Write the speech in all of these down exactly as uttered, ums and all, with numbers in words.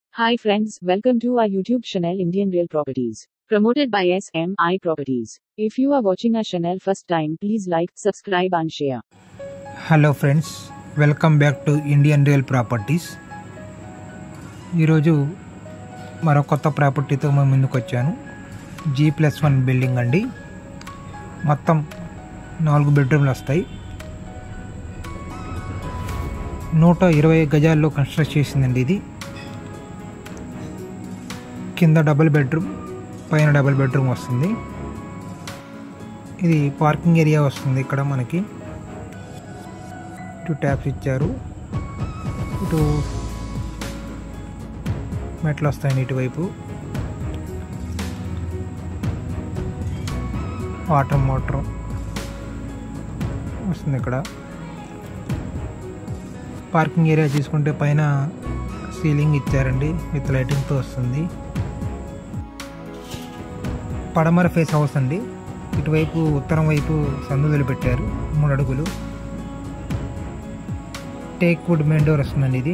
Hi friends, welcome to our YouTube channel Indian Real Properties, promoted by S M I Properties. If you are watching our channel first time, please like, subscribe and share. Hello friends, welcome back to Indian real properties. ఈరోజు మరో కొత్త ప్రాపర్టీతో మేము ముందుకు వచ్చాను. G plus one building అండి. మొత్తం నాలుగు బెడ్రూమ్లు వస్తాయి. నూట ఇరవై గజాల్లో కన్స్ట్రక్ట్ చేసిందండి. ఇది కింద డబుల్ బెడ్రూమ్, పైన డబుల్ బెడ్రూమ్ వస్తుంది. ఇది పార్కింగ్ ఏరియా వస్తుంది. ఇక్కడ మనకి టూ ట్యాప్స్ ఇచ్చారు. ఇటు మెట్లు వస్తాయండి. ఇటువైపు వాటర్ మోటర్ వస్తుంది. ఇక్కడ పార్కింగ్ ఏరియా తీసుకుంటే పైన సీలింగ్ ఇచ్చారండి, విత్ లైటింగ్తో వస్తుంది. పడమర ఫేస్ హౌస్ అండి. ఇటువైపు ఉత్తరం వైపు సందులు పెట్టారు, మూడు అడుగులు. టేక్ వుడ్ మెయిన్ డోర్ వస్తుందండి. ఇది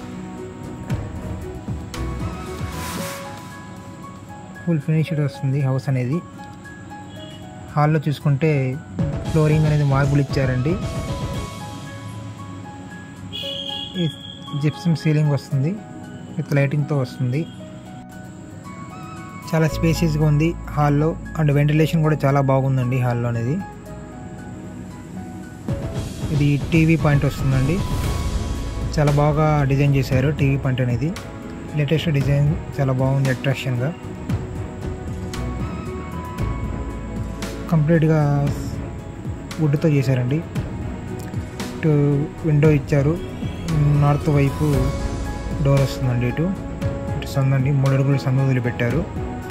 ఫుల్ ఫినిష్డ్ వస్తుంది హౌస్ అనేది. హాల్లో చూసుకుంటే ఫ్లోరింగ్ అనేది మార్బుల్ ఇచ్చారండి. ఈ జిప్సమ్ సీలింగ్ వస్తుంది, విత్ లైటింగ్తో వస్తుంది. చాలా స్పేసియస్గా ఉంది హాల్లో, అండ్ వెంటిలేషన్ కూడా చాలా బాగుందండి హాల్లో అనేది. ఇది టీవీ పాయింట్ వస్తుందండి. చాలా బాగా డిజైన్ చేశారు టీవీ పాయింట్ అనేది. లేటెస్ట్ డిజైన్ చాలా బాగుంది, అట్రాక్షన్గా. కంప్లీట్గా వుడ్తో చేశారండి. ఇటు విండో ఇచ్చారు, నార్త్ వైపు డోర్ వస్తుందండి. ఇటు ఇటు సందండి, మూడు అడుగులు సందు వదిలిపెట్టారు.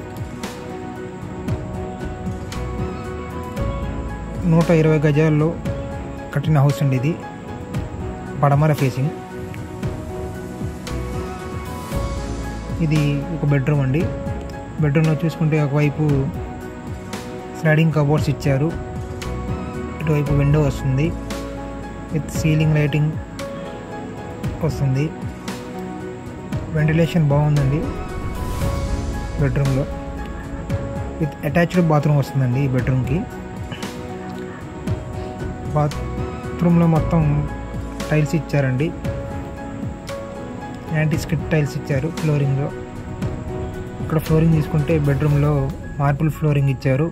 నూట ఇరవై గజాల్లో కట్టిన హౌస్ అండి. ఇది పడమర ఫేసింగ్. ఇది ఒక బెడ్రూమ్ అండి. బెడ్రూమ్లో చూసుకుంటే ఒకవైపు స్లైడింగ్ కబోర్డ్స్ ఇచ్చారు, ఇటువైపు విండో వస్తుంది, విత్ సీలింగ్ లైటింగ్ వస్తుంది. వెంటిలేషన్ బాగుందండి బెడ్రూమ్లో. విత్ అటాచ్డ్ బాత్రూమ్ వస్తుందండి ఈ బెడ్రూమ్కి. బాత్రూంలో మొత్తం టైల్స్ ఇచ్చారండి, యాంటీ స్కిడ్ టైల్స్ ఇచ్చారు ఫ్లోరింగ్లో. ఇక్కడ ఫ్లోరింగ్ తీసుకుంటే బెడ్రూమ్లో మార్బుల్ ఫ్లోరింగ్ ఇచ్చారు.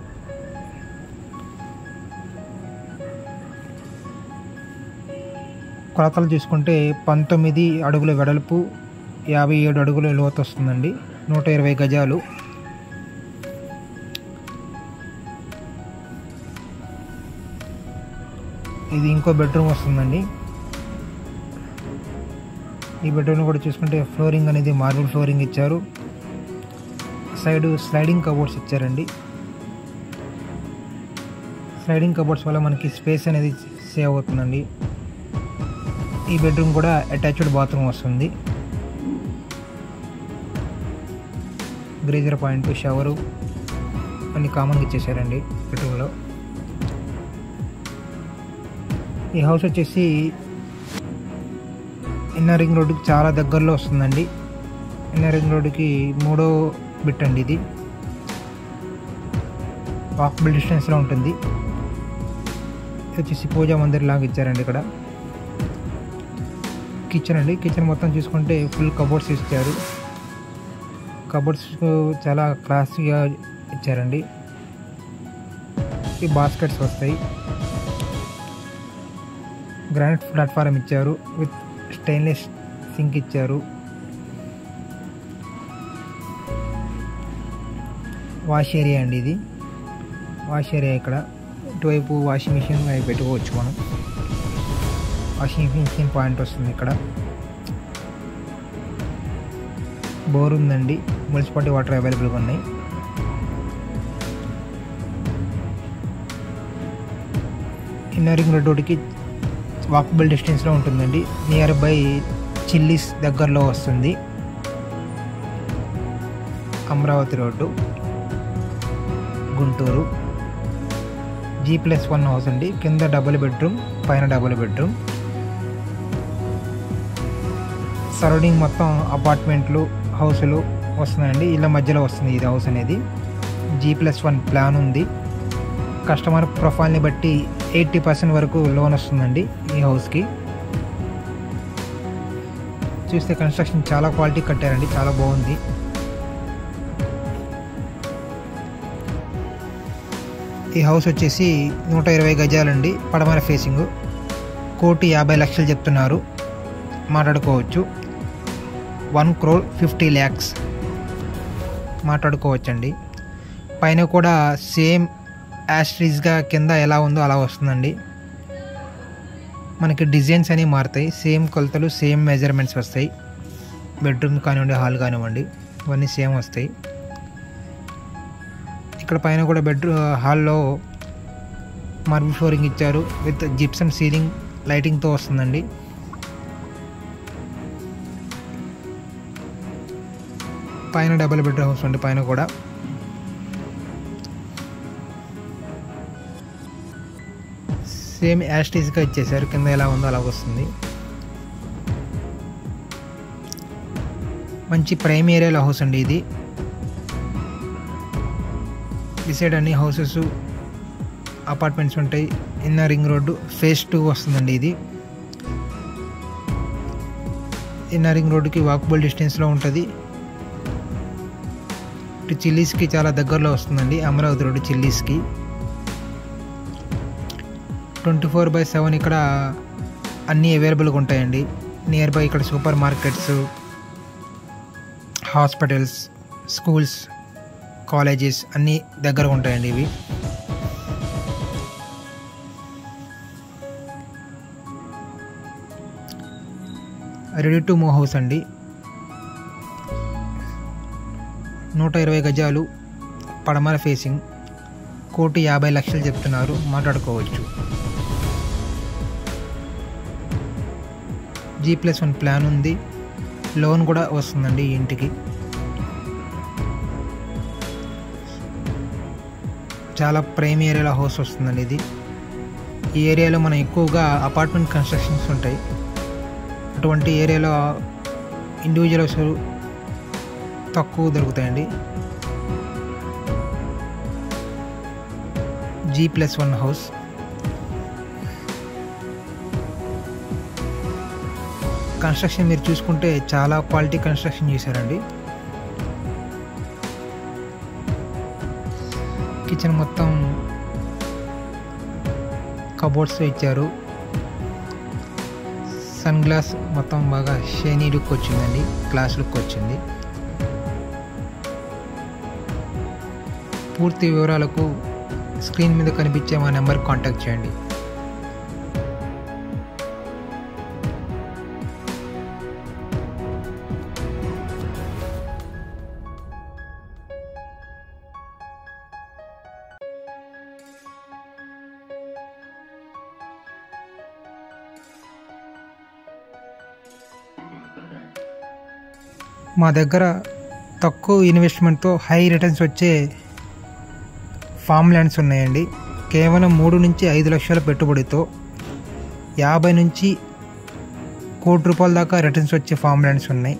కొలతలు చూసుకుంటే పంతొమ్మిది అడుగుల వెడల్పు, యాభై ఏడు అడుగుల లోతు వస్తుందండి. నూట ఇరవై గజాలు. ఇది ఇంకో బెడ్రూమ్ వస్తుందండి. ఈ బెడ్రూమ్ కూడా చూసుకుంటే ఫ్లోరింగ్ అనేది మార్బుల్ ఫ్లోరింగ్ ఇచ్చారు. సైడ్ స్లైడింగ్ కబోర్డ్స్ ఇచ్చారండి. స్లైడింగ్ కబోర్డ్స్ వల్ల మనకి స్పేస్ అనేది సేవ్ అవుతుందండి. ఈ బెడ్రూమ్ కూడా అటాచ్డ్ బాత్రూమ్ వస్తుంది. గ్రీజర్ పాయింట్, షవరు అన్ని కామన్గా ఇచ్చేసారండి బెడ్రూమ్లో. ఈ హౌస్ వచ్చేసి ఇన్నర్ రింగ్ రోడ్డుకి చాలా దగ్గరలో వస్తుందండి. ఇన్నర్ రింగ్ రోడ్డుకి మూడో బిట్ అండి. ఇది వాకబుల్ డిస్టెన్స్లో ఉంటుంది. ఇది వచ్చేసి పూజా మందిర్ లాగా ఇచ్చారండి. ఇక్కడ కిచెన్ అండి. కిచెన్ మొత్తం చూసుకుంటే ఫుల్ కబోర్డ్స్ ఇచ్చారు. కబోర్డ్స్ చాలా క్లాసీగా ఇచ్చారండి. ఈ బాస్కెట్స్ వస్తాయి. గ్రానైట్ ప్లాట్ఫారం ఇచ్చారు, విత్ స్టెయిన్లెస్ సింక్ ఇచ్చారు. వాష్ ఏరియా అండి. ఇది వాష్ ఏరియా. ఇక్కడ ఇటువైపు వాషింగ్ మిషన్ అవి పెట్టుకోవచ్చు మనం. వాషింగ్ మిషన్ పాయింట్ వస్తుంది. ఇక్కడ బోర్ ఉందండి, మున్సిపాలిటీ వాటర్ అవైలబుల్గా ఉన్నాయి. ఇన్నర్ రింగ్ రోడ్డుకి వాకబుల్ డిస్టెన్స్లో ఉంటుందండి. నియర్ బై చిల్లీస్ దగ్గరలో వస్తుంది. Amaravati road, Guntur. G plus one house అండి. కింద డబుల్ బెడ్రూమ్, పైన డబుల్ బెడ్రూమ్. సరౌండింగ్ మొత్తం అపార్ట్మెంట్లు, హౌస్లో వస్తుందండి, ఇళ్ళ మధ్యలో వస్తుంది ఇది హౌస్ అనేది. జీ ప్లస్ వన్ ప్లాన్ ఉంది. కస్టమర్ ప్రొఫైల్ని బట్టి ఎయిటీ పర్సెంట్ వరకు లోన్ వస్తుందండి ఈ హౌస్కి. చూస్తే కన్స్ట్రక్షన్ చాలా క్వాలిటీ కట్టారండి, చాలా బాగుంది. ఈ హౌస్ వచ్చేసి నూట ఇరవై గజాలండి, పడమర ఫేసింగ్. కోటి యాభై లక్షలు చెప్తున్నారు, మాట్లాడుకోవచ్చు. వన్ క్రోర్ ఫిఫ్టీ ల్యాక్స్ మాట్లాడుకోవచ్చండి. పైన కూడా సేమ్ యాస్ట్రీస్గా కింద ఎలా ఉందో అలా వస్తుందండి. మనకి డిజైన్స్ అనేవి మారుతాయి, సేమ్ కొలతలు సేమ్ మెజర్మెంట్స్ వస్తాయి. బెడ్రూమ్ కానివ్వండి, హాల్ కానివ్వండి, ఇవన్నీ సేమ్ వస్తాయి. ఇక్కడ పైన కూడా బెడ్రూమ్ హాల్లో మార్బుల్ ఫ్లోరింగ్ ఇచ్చారు విత్ జిప్సమ్ సీలింగ్ లైటింగ్తో వస్తుందండి. పైన డబుల్ బెడ్రూమ్ హౌస్ ఉంది. పైన కూడా సేమ్ యాస్టీస్గా ఇచ్చేసారు, కింద ఎలా ఉందో అలా వస్తుంది. మంచి ప్రైమ్ ఏరియాలో హౌస్ అండి ఇది. ఈ సైడ్ అన్ని హౌసెస్ అపార్ట్మెంట్స్ ఉంటాయి. Inner ring road phase two వస్తుందండి ఇది. ఇన్నర్ రింగ్ రోడ్డుకి వాకబుల్ డిస్టెన్స్లో ఉంటుంది. ఇటు చిల్లీస్కి చాలా దగ్గరలో వస్తుందండి, అమరావతి రోడ్డు చిల్లీస్కి. ట్వంటీ ఫోర్ బై సెవెన్ ఇక్కడ అన్నీ అవైలబుల్గా ఉంటాయండి. నియర్ బై ఇక్కడ super markets, hospitals, schools, colleges అన్నీ దగ్గర ఉంటాయండి ఇవి. రెడీ టు మూవ్ హౌస్ అండి. నూట ఇరవై గజాలు, పడమర ఫేసింగ్. కోటి యాభై లక్షలు చెప్తున్నారు, మాట్లాడుకోవచ్చు. జీ ప్లస్ వన్ ప్లాన్ ఉంది, లోన్ కూడా వస్తుందండి ఈ ఇంటికి. చాలా ప్రైమ్ ఏరియాలో హౌస్ వస్తుందండి ఇది. ఈ ఏరియాలో మనం ఎక్కువగా అపార్ట్మెంట్ కన్స్ట్రక్షన్స్ ఉంటాయి. అటువంటి ఏరియాలో ఇండివిజువల్ హౌస్ తక్కువ దొరుకుతాయండి. G plus one house. Construction మీరు చూసుకుంటే చాలా క్వాలిటీ కన్స్ట్రక్షన్ చేశారండి. కిచెన్ మొత్తం కబోర్డ్స్ ఇచ్చారు. సన్ గ్లాస్ మొత్తం బాగా షైనీ లుక్ వచ్చిందండి, గ్లాస్ లుక్ వచ్చింది. పూర్తి వివరాలకు స్క్రీన్ మీద కనిపించే మా నెంబర్ కాంటాక్ట్ చేయండి. మా దగ్గర తక్కువ ఇన్వెస్ట్మెంట్తో హై రిటర్న్స్ వచ్చే ఫామ్ ల్యాండ్స్ ఉన్నాయండి. కేవలం మూడు నుంచి ఐదు లక్షల పెట్టుబడితో యాభై నుంచి కోటి రూపాయల దాకా రిటర్న్స్ వచ్చే ఫామ్ ల్యాండ్స్ ఉన్నాయి.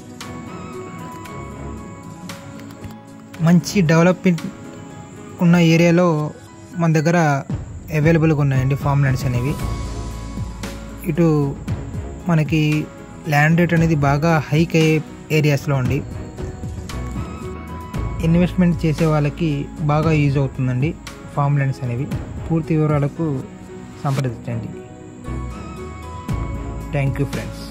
మంచి డెవలప్మెంట్ ఉన్న ఏరియాలో మన దగ్గర అవైలబుల్గా ఉన్నాయండి ఫామ్ ల్యాండ్స్ అనేవి. ఇటు మనకి ల్యాండ్ రేట్ అనేది బాగా హైక్ అయ్యే ఏరియాస్లో ఉండి ఇన్వెస్ట్మెంట్ చేసే వాళ్ళకి బాగా యూజ్ అవుతుందండి ఫామ్ ల్యాండ్స్ అనేవి. పూర్తి వివరాలకు సంప్రదించండి. Thank you friends.